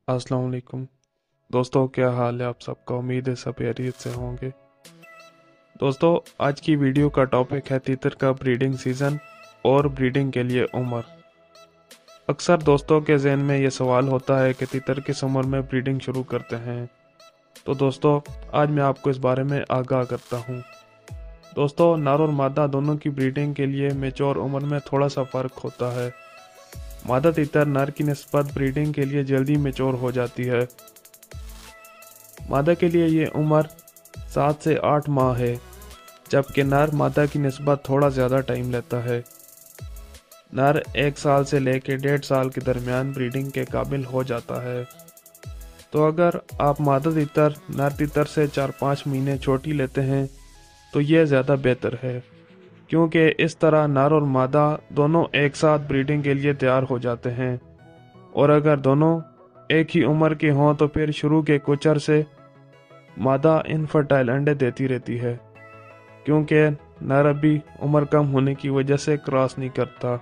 अस्सलाम वालेकुम दोस्तों, क्या हाल है आप सबका। उम्मीद है सब खैरियत से होंगे। दोस्तों, आज की वीडियो का टॉपिक है तीतर का ब्रीडिंग सीज़न और ब्रीडिंग के लिए उम्र। अक्सर दोस्तों के जहन में ये सवाल होता है कि तीतर किस उम्र में ब्रीडिंग शुरू करते हैं। तो दोस्तों, आज मैं आपको इस बारे में आगाह करता हूँ। दोस्तों, नर और मादा दोनों की ब्रीडिंग के लिए मैच्योर उम्र में थोड़ा सा फ़र्क होता है। मादा तीतर नर की निस्बत ब्रीडिंग के लिए जल्दी मैच्योर हो जाती है। मादा के लिए ये उम्र 7 से 8 माह है, जबकि नर मादा की निस्बत थोड़ा ज़्यादा टाइम लेता है। नर 1 साल से लेकर 1.5 साल के दरमियान ब्रीडिंग के काबिल हो जाता है। तो अगर आप मादा तीतर नर तीतर से 4-5 महीने छोटी लेते हैं तो ये ज़्यादा बेहतर है, क्योंकि इस तरह नर और मादा दोनों एक साथ ब्रीडिंग के लिए तैयार हो जाते हैं। और अगर दोनों एक ही उम्र के हों तो फिर शुरू के कुछ अरसे मादा इनफर्टाइल अंडे देती रहती है, क्योंकि नर अभी उम्र कम होने की वजह से क्रॉस नहीं करता।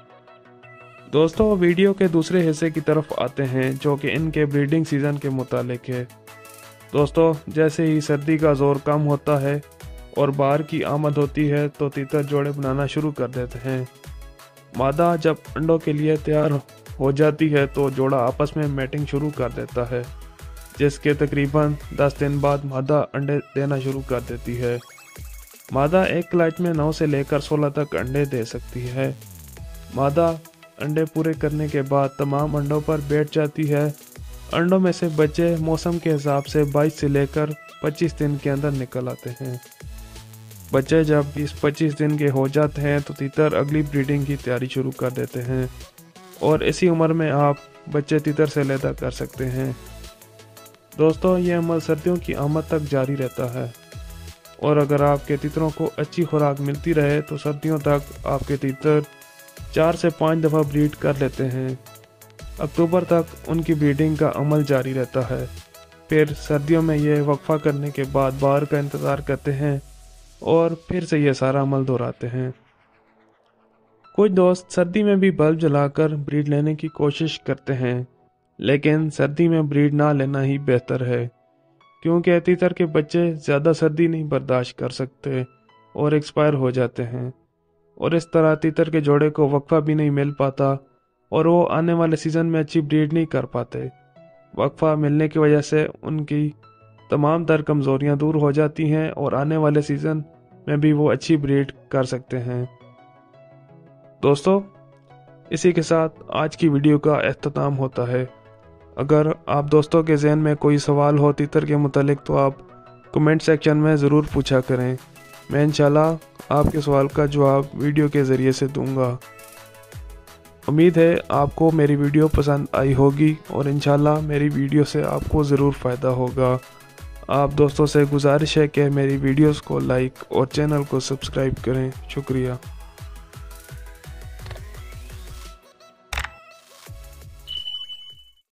दोस्तों, वीडियो के दूसरे हिस्से की तरफ आते हैं, जो कि इनके ब्रीडिंग सीजन के मुतालिक है। दोस्तों, जैसे ही सर्दी का जोर कम होता है और बाहर की आमद होती है तो तीतर जोड़े बनाना शुरू कर देते हैं। मादा जब अंडों के लिए तैयार हो जाती है तो जोड़ा आपस में मैटिंग शुरू कर देता है, जिसके तकरीबन 10 दिन बाद मादा अंडे देना शुरू कर देती है। मादा एक क्लच में 9 से लेकर 16 तक अंडे दे सकती है। मादा अंडे पूरे करने के बाद तमाम अंडों पर बैठ जाती है। अंडों में से बच्चे मौसम के हिसाब से 22 से लेकर 25 दिन के अंदर निकल आते हैं। बच्चे जब 20-25 दिन के हो जाते हैं तो तीतर अगली ब्रीडिंग की तैयारी शुरू कर देते हैं, और इसी उम्र में आप बच्चे तीतर से अलहदा कर सकते हैं। दोस्तों, ये अमल सर्दियों की आमद तक जारी रहता है, और अगर आपके तीतरों को अच्छी खुराक मिलती रहे तो सर्दियों तक आपके तीतर 4 से 5 दफ़ा ब्रीड कर लेते हैं। अक्टूबर तक उनकी ब्रीडिंग का अमल जारी रहता है। फिर सर्दियों में ये वक्फा करने के बाद बाहर का इंतज़ार करते हैं और फिर से ये सारा अमल दोहराते हैं। कुछ दोस्त सर्दी में भी बल्ब जलाकर ब्रीड लेने की कोशिश करते हैं, लेकिन सर्दी में ब्रीड ना लेना ही बेहतर है, क्योंकि तीतर के बच्चे ज़्यादा सर्दी नहीं बर्दाश्त कर सकते और एक्सपायर हो जाते हैं, और इस तरह तीतर के जोड़े को वक्फा भी नहीं मिल पाता और वो आने वाले सीज़न में अच्छी ब्रीड नहीं कर पाते। वक्फा मिलने की वजह से उनकी तमाम तर कमज़ोरियाँ दूर हो जाती हैं और आने वाले सीज़न में भी वो अच्छी ब्रीड कर सकते हैं। दोस्तों, इसी के साथ आज की वीडियो का अख्ताम होता है। अगर आप दोस्तों के जहन में कोई सवाल हो तीतर के मुतालिक तो आप कमेंट सेक्शन में ज़रूर पूछा करें। मैं इंशाल्लाह आपके सवाल का जवाब वीडियो के ज़रिए से दूंगा। उम्मीद है आपको मेरी वीडियो पसंद आई होगी और इंशाल्लाह मेरी वीडियो से आपको ज़रूर फ़ायदा होगा। आप दोस्तों से गुजारिश है कि मेरी वीडियोस को लाइक और चैनल को सब्सक्राइब करें। शुक्रिया।